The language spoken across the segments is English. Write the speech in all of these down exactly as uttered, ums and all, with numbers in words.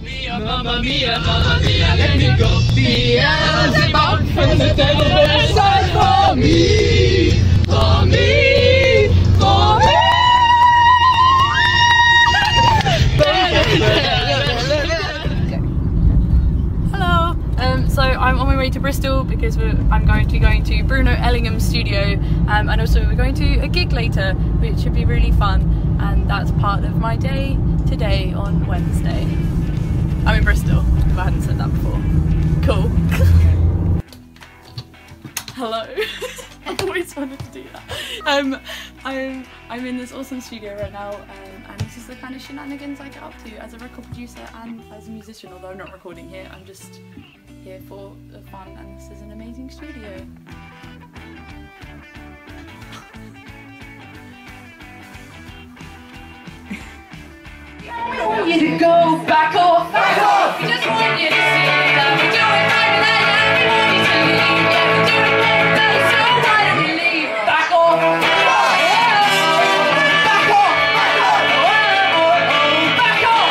Mamma mia, mamma mia, let me go. The elves about from the devil inside for me, for me, for me. Hello. Um, so I'm on my way to Bristol because we're, I'm going to be going to Bruno Ellingham's studio, um, and also we're going to a gig later, which should be really fun. And that's part of my day today on Wednesday. I'm in Bristol, if I hadn't said that before. Cool. Hello. I've always wanted to do that. Um, I'm, I'm in this awesome studio right now, um, and this is the kind of shenanigans I get up to as a record producer and as a musician, although I'm not recording here, I'm just here for the fun, and this is an amazing studio. We don't want you to go back off, back off. We just want you to see that we're doing better than everybody to leave. Yeah, we're doing better than so why don't we leave? Back off, back off, back off, back off,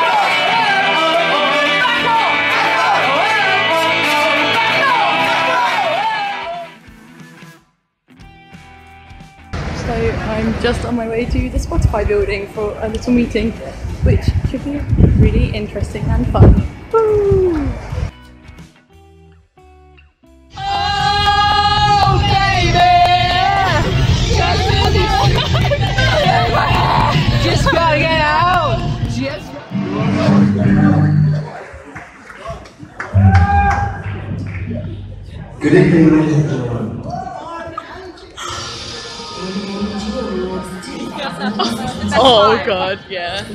back off. So I'm just on my way to the Spotify building for a little meeting, which should be really interesting and fun. Woo! Oh, baby! Just gotta get out! Just Good evening, ladies and gentlemen. Oh god, yeah.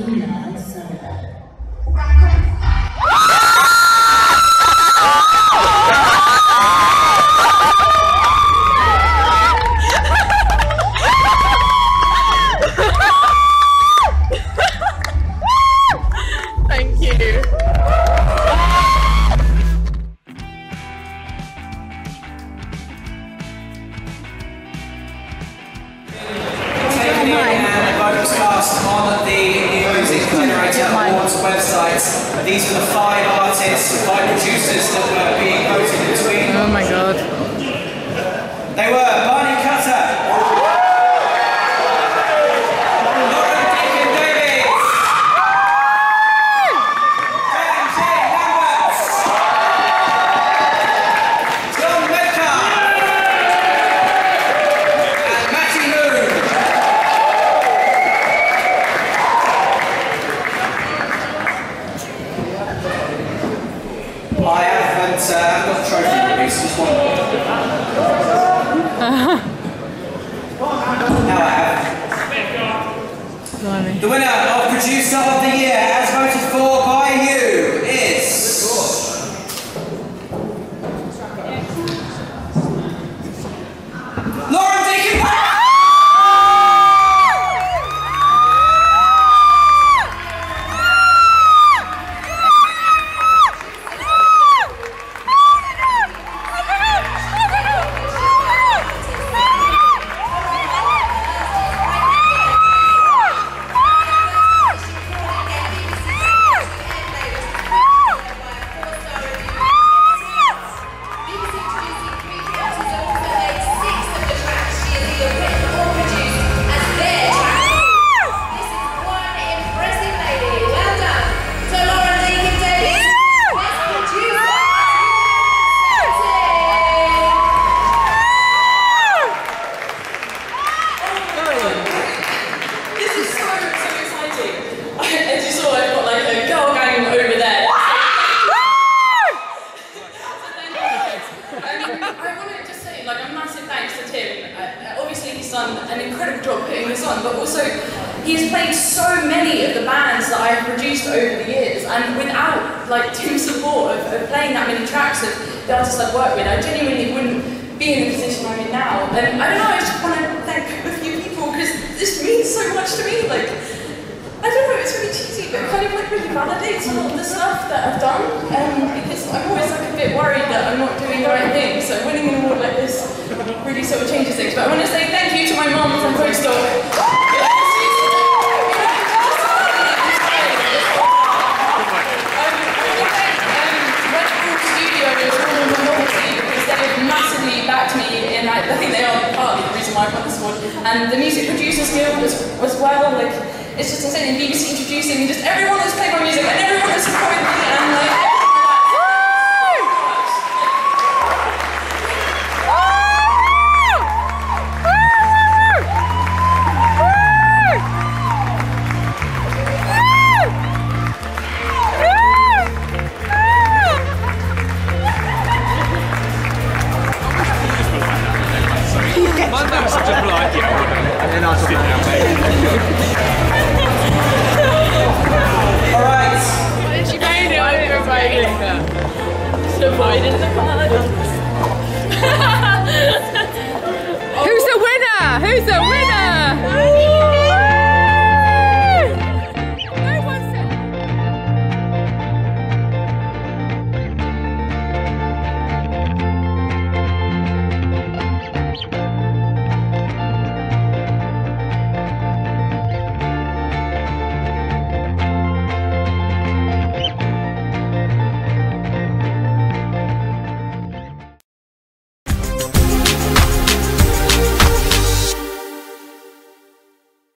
Thank you. On the Music Generator Awards website. These are the five artists, five producers that were being voted between. Oh my god. They were Barney Cutter, Lauren Deacon Davies, James J. Lambert, John Metcalf, and Matty Moon. I haven't uh, got a trophy with me, so just one. Now I have. The winner of Producer of the Year, as voted for by you, is... Lauren Deacon! An incredible job putting this on, but also he's played so many of the bands that I've produced over the years, and without like Tim's support of, of playing that many tracks of the artists I've worked with, I genuinely wouldn't be in the position I'm in now. And I don't know, I just want to thank a few people because this means so much to me. Like, I don't know, it's really cheesy, but it kind of like really validates a lot of the stuff that I've done, um, because I'm always like a bit worried that I'm not doing the right thing. So winning an award like this really sort of changes things. But I want to say thank you to my mum from Bristol. I'm and the Music Producers Guild as, as well. Like, it's just insane. And B B C introducing me, just everyone that's played my music and everyone that's supported me, and like.